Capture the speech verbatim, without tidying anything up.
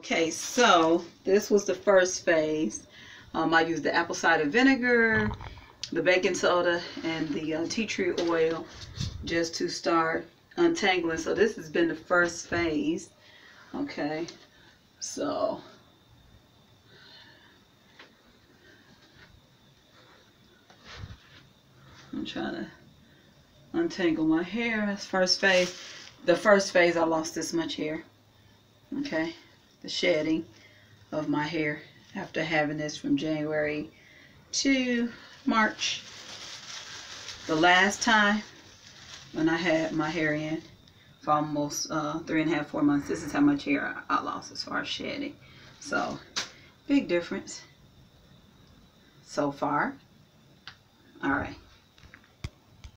Okay, so this was the first phase. Um, I used the apple cider vinegar, the baking soda, and the uh, tea tree oil just to start untangling. So this has been the first phase. Okay, so I'm trying to untangle my hair. That's first phase. The first phase, I lost this much hair. Okay, the shedding of my hair after having this from January to March. The last time when I had my hair in for almost uh, three and a half, four months, this is how much hair I lost as far as shedding. So, big difference so far. All right.